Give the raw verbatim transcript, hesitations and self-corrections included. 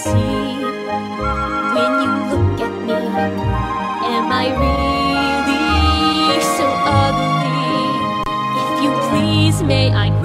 see when you look at me? Am I really so ugly? If you please, may I